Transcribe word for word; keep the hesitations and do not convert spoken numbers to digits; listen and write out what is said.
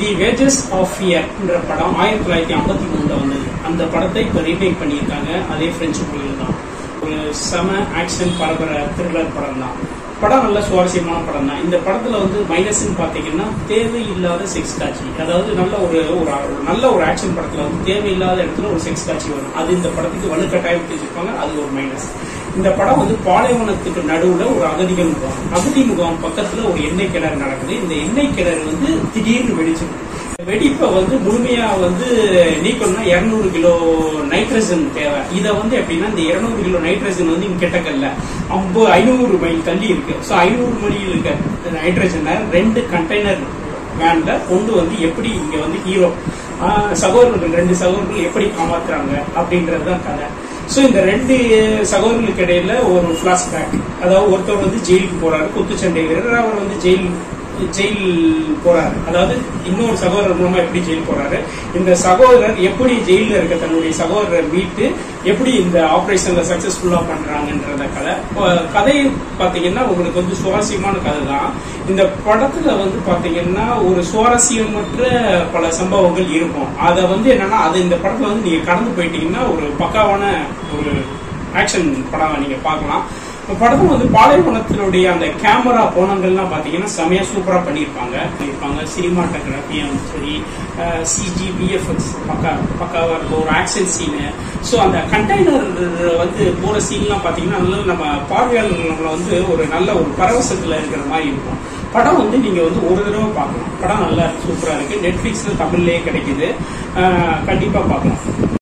The wages of ஃபியர்ன்ற படம் ஆயிரத்தி தொள்ளாயிரத்தி ஐம்பத்தி மூணுல வந்தது. அந்த படத்தை இப்போ ரீமேக் பண்ணியிருக்காங்க. அதே பிரெஞ்சு மொழியில் தான். ஒரு செம ஆக்ஷன் பரபர த்ரில்லர் படம் தான். படம் நல்ல சுவாரஸ்யமான படம் தான். இந்த படத்துல வந்து மைனஸ்ன்னு பாத்தீங்கன்னா தேவையில்லாத செக்ஸ் காட்சி. அதாவது நல்ல ஒரு நல்ல ஒரு ஆக்ஷன் படத்துல வந்து தேவையில்லாத இடத்துல ஒரு செக்ஸ் காட்சி வரும். அது இந்த படத்துக்கு வலுக்கட்டாயம் வச்சிருப்பாங்க. அது ஒரு மைனஸ். இந்த படம் வந்து பாலைவனத்துக்கு நடுவுல ஒரு அகதிகள் முகாம், அகதி முகாம் பக்கத்துல ஒரு எண்ணெய் கிணறு நடக்குது. இந்த எண்ணெய் கிணறு வந்து திடீர்னு வெடிச்சிருக்கு. வெடிப்பை வந்து முழுமையா வந்து நீக்கணும்னா இருநூறு கிலோ நைட்ரஜன் தேவை. இதை வந்து எப்படின்னா இந்த இருநூறு கிலோ நைட்ரஜன் வந்து இங்க கிட்டக்கல்ல ஐம்பது ஐநூறு மைல் தள்ளி இருக்கு. ஸோ ஐநூறு மைல் இருக்க நைட்ரஜனை ரெண்டு கண்டெய்னர் வேன்ல கொண்டு வந்து எப்படி இங்க வந்து ஹீரோ சகோதரர்கள் ரெண்டு சகோதரர்கள் எப்படி காமாத்துறாங்க அப்படின்றதுதான் கதை. ஸோ இந்த ரெண்டு சகோதரர்களுக்கு இடையில ஒரு பிளாஷ்பேக். அதாவது ஒருத்தர் வந்து ஜெயிலுக்கு போறாரு, குத்துச்சண்டை வீரர். அவர் வந்து ஜெயில் ஜெயில் போறாரு. அதாவது இன்னொரு சகோதரர் மூலமா எப்படி ஜெயில் போறாரு, இந்த சகோதரர் எப்படி ஜெயில இருக்க தன்னுடைய சகோதரர் மீட்டு எப்படி இந்த ஆபரேஷன்ல சக்சஸ்ஃபுல்லா பண்றாங்கன்றத கதை. கதை பாத்தீங்கன்னா உங்களுக்கு வந்து சுவாரஸ்யமான கதை தான். இந்த படத்துல வந்து பாத்தீங்கன்னா ஒரு சுவாரஸ்யமற்ற பல சம்பவங்கள் இருக்கும். அதை வந்து என்னன்னா அது இந்த படத்துல வந்து நீங்க கடந்து போயிட்டீங்கன்னா ஒரு பக்காவான ஒரு ஆக்ஷன் படம் நீங்க பார்க்கலாம். படத்துல வந்து பாலைவனத்தினுடைய அந்த கேமரா கோணங்கள்லாம் பாத்தீங்கன்னா செமையா சூப்பரா பண்ணிருப்பாங்க பண்ணிருப்பாங்க சினிமாட்டோகிராஃபியும் சரி, சிஜி பிஎஃப்எக்ஸ் பக்கா பக்காவா இருக்கும். ஒரு ஆக்ஷன் சீனு. ஸோ அந்த கண்டெய்னர் வந்து போற சீன்லாம் பாத்தீங்கன்னா நல்ல நம்ம பார்வையாளர்களை வந்து ஒரு நல்ல ஒரு பரவசத்துல இருக்கிற மாதிரி இருக்கும். படம் வந்து நீங்க வந்து ஒரு தடவை பார்க்கலாம். படம் நல்லா சூப்பரா இருக்கு. நெட்ஃபிளிக்ஸ்ல தமிழ்லயே கிடைக்குது. கண்டிப்பா பார்க்கலாம்.